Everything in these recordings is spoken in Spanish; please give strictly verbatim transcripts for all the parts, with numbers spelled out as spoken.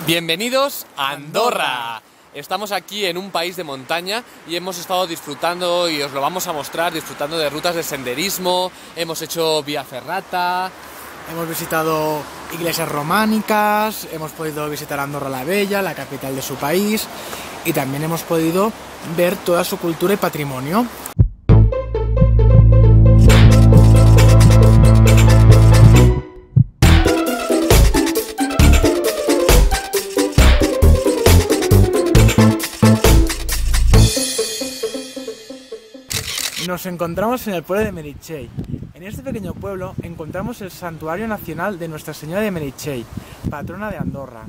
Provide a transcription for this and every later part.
Bienvenidos a Andorra. Estamos aquí en un país de montaña y hemos estado disfrutando, y os lo vamos a mostrar, disfrutando de rutas de senderismo. Hemos hecho vía ferrata, hemos visitado iglesias románicas, hemos podido visitar Andorra la Bella, la capital de su país, y también hemos podido ver toda su cultura y patrimonio. Nos encontramos en el pueblo de Meritxell. En este pequeño pueblo encontramos el Santuario Nacional de Nuestra Señora de Meritxell, patrona de Andorra.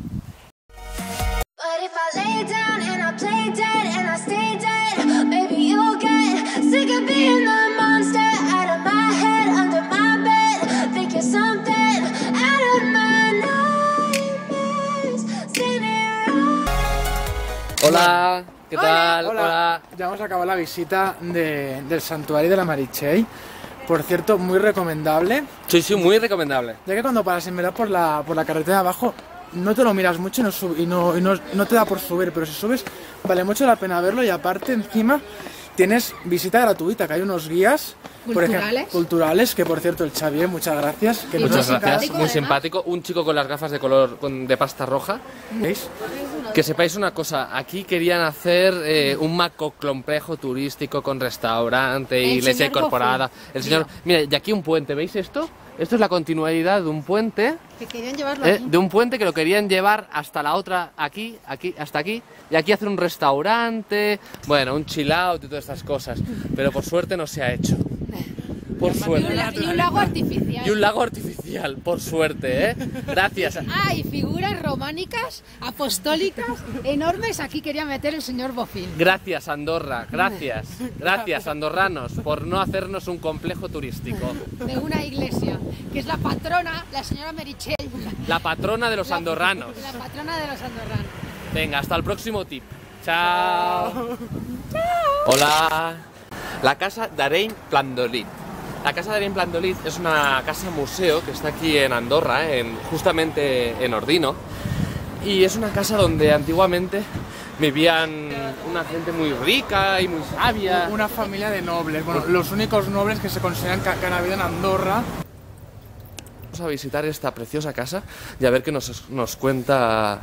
Hola, ¿qué tal? Hola. Hola. Ya hemos acabado la visita de, del Santuario de la Meritxell. Por cierto, muy recomendable. Sí, sí, muy recomendable. Ya que cuando paras en verdad por la, por la carretera de abajo, no te lo miras mucho y, no, sub, y, no, y no, no te da por subir, pero si subes vale mucho la pena verlo, y aparte encima tienes visita gratuita, que hay unos guías culturales, por ejemplo, culturales que por cierto el Xavier, muchas gracias. Que muchas nos gracias, muy simpático. Un chico con las gafas de color con, de pasta roja. ¿Veis? Que sepáis una cosa, aquí querían hacer eh, un macro complejo turístico con restaurante, y iglesia incorporada. El señor, mira, y aquí un puente, ¿veis esto? Esto es la continuidad de un puente, que querían llevarlo eh, aquí. de un puente que lo querían llevar hasta la otra, aquí, aquí, hasta aquí, y aquí hacer un restaurante, bueno, un chill out y todas estas cosas, pero por suerte no se ha hecho. Por suerte. Y un lago artificial. Y un lago artificial, por suerte, ¿eh? Gracias. Ah, y figuras románicas, apostólicas, enormes, aquí quería meter el señor Bofill. Gracias, Andorra, gracias. Gracias, andorranos, por no hacernos un complejo turístico. De una iglesia, que es la patrona, la señora Meritxell. La patrona de los la, andorranos. La patrona de los andorranos. Venga, hasta el próximo tip. Chao. Chao. Hola. La casa d'Arenys Plandolit. La casa d'Arenys Plandolit es una casa museo que está aquí en Andorra, en, justamente en Ordino, y es una casa donde antiguamente vivían una gente muy rica y muy sabia. Una familia de nobles, bueno, los únicos nobles que se consideran que, que han habido en Andorra. Vamos a visitar esta preciosa casa y a ver qué nos, nos cuenta.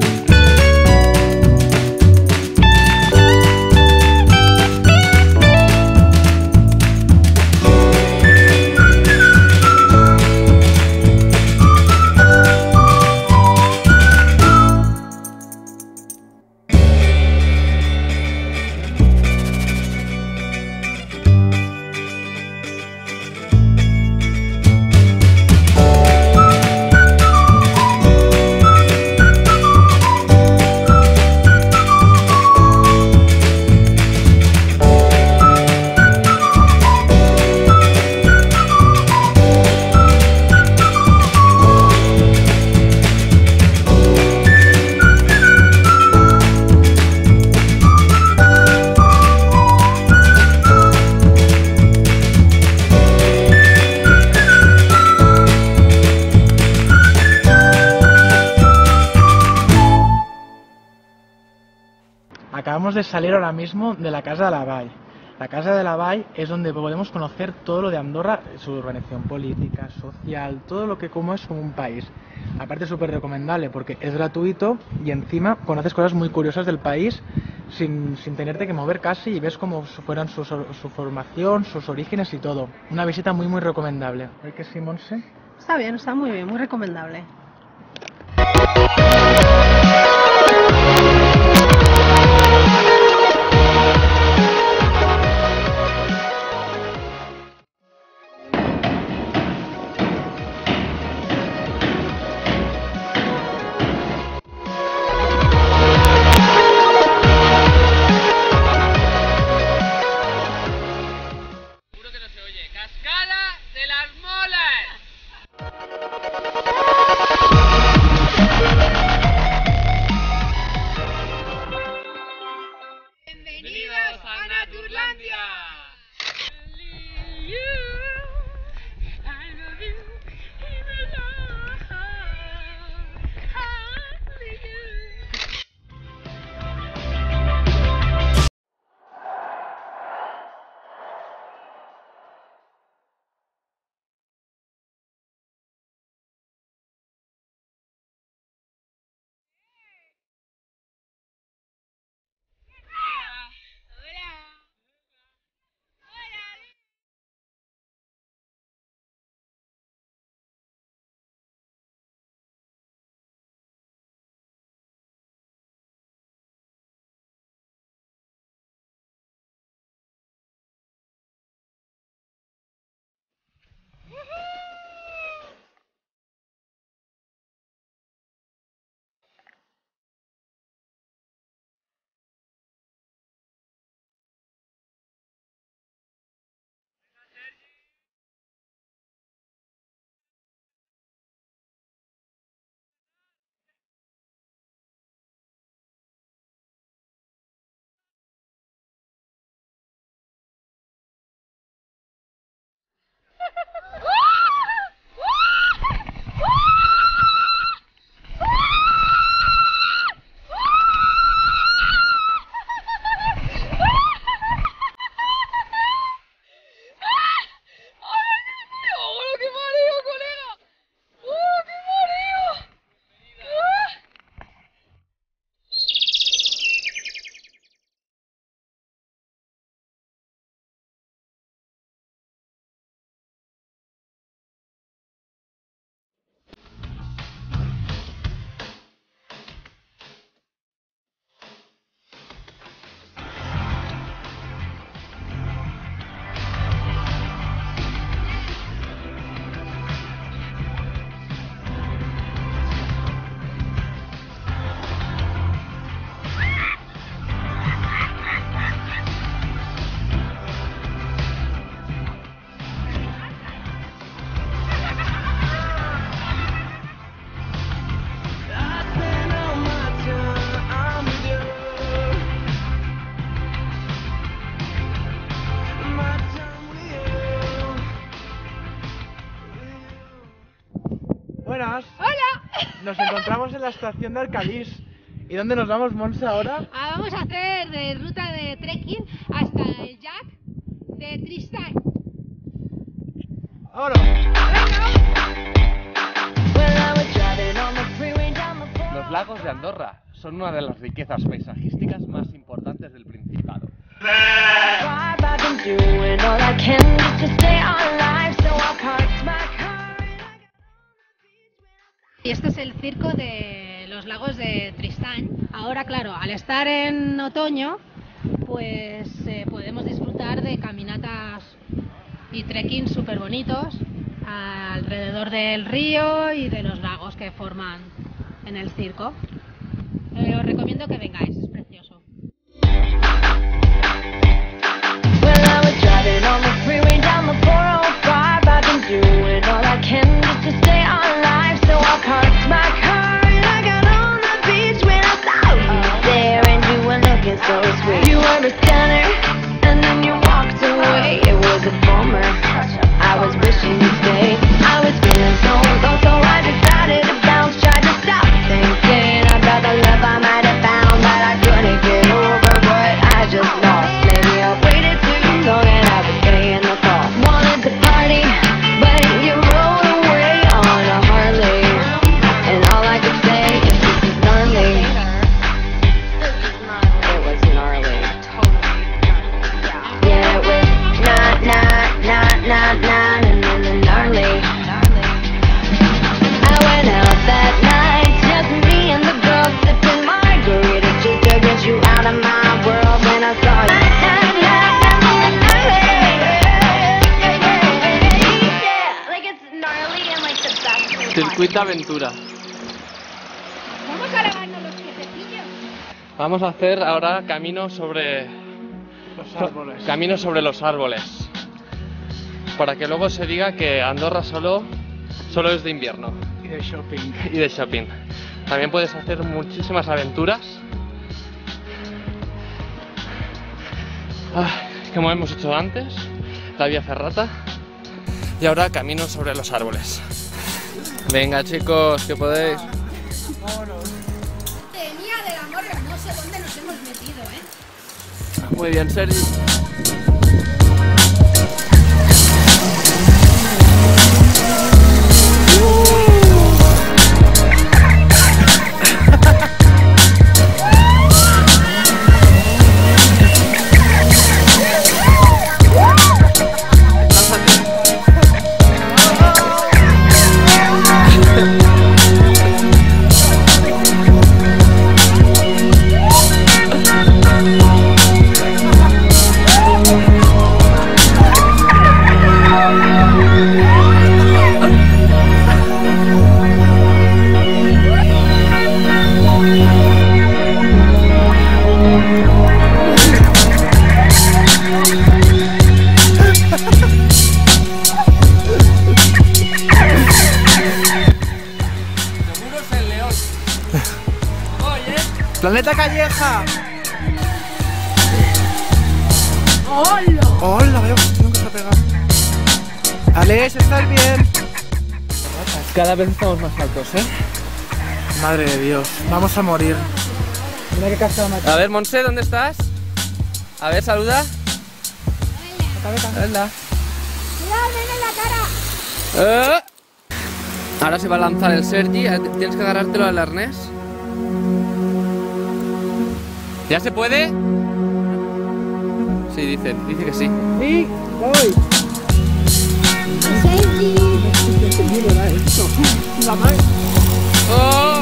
Acabamos de salir ahora mismo de la Casa de la Vall. La Casa de la Vall es donde podemos conocer todo lo de Andorra, su organización política, social, todo lo que como es como un país. Aparte es súper recomendable porque es gratuito y encima conoces cosas muy curiosas del país sin, sin tenerte que mover casi, y ves cómo fueron su, su formación, sus orígenes y todo. Una visita muy muy recomendable. ¿Hay que sí, Monse? Está bien, está muy bien, muy recomendable. ¡Cascada de las Molas! Nos encontramos en la estación de Alcalís. ¿Y dónde nos vamos, Monse, ahora? Ah, vamos a hacer de ruta de trekking hasta el Llac de Tristany. ¡Vámonos! Los lagos de Andorra son una de las riquezas paisajísticas más importantes del Principado. Y este es el circo de los lagos de Tristany. Ahora, claro, al estar en otoño, pues eh, podemos disfrutar de caminatas y trekking súper bonitos alrededor del río y de los lagos que forman en el circo. Eh, os recomiendo que vengáis, es precioso. Circuito Aventura. Vamos a lavarnos los piececillos. Vamos a hacer ahora camino sobre Los árboles. camino sobre los árboles. Para que luego se diga que Andorra solo, solo es de invierno Y de shopping. y de shopping. También puedes hacer muchísimas aventuras. Ah, como hemos hecho antes, la vía ferrata. Y ahora camino sobre los árboles. Venga, chicos, que podéis. Tenía del amor, no sé dónde nos hemos metido, ¿eh? Muy bien, Sergi. ¡Planeta Calleja! ¡Hola! ¡Hola! Veo que tengo que está pegado. Alex, ¿estás bien? Cada vez estamos más altos, ¿eh? Madre de Dios, vamos a morir. Mira qué casa más. A ver, Monse, ¿dónde estás? A ver, saluda. Hola. ¡Cuidado, ven en la cara! Eh. Ahora se va a lanzar el Sergi. Tienes que agarrártelo al arnés. ¿Ya se puede? Sí, dice, dice que sí. Sí, voy. ¡Oh!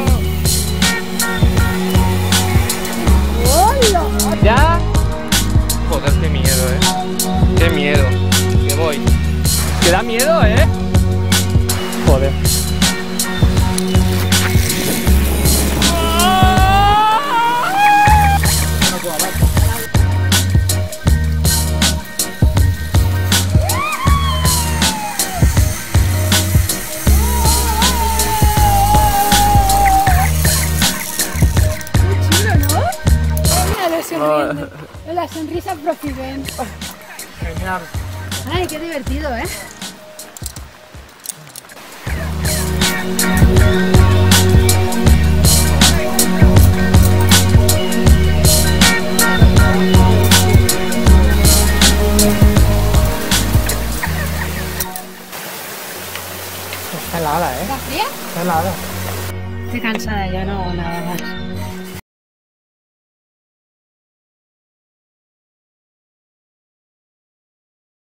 ¿Ya? Joder, qué miedo, eh. Qué miedo. Que voy. Que da miedo, eh. Joder. Sonriendo. La sonrisa Profiden. Genial. Ay, qué divertido, ¿eh? Está helada, ¿eh? ¿Está fría? Está helada. Estoy cansada, ya no hago nada más.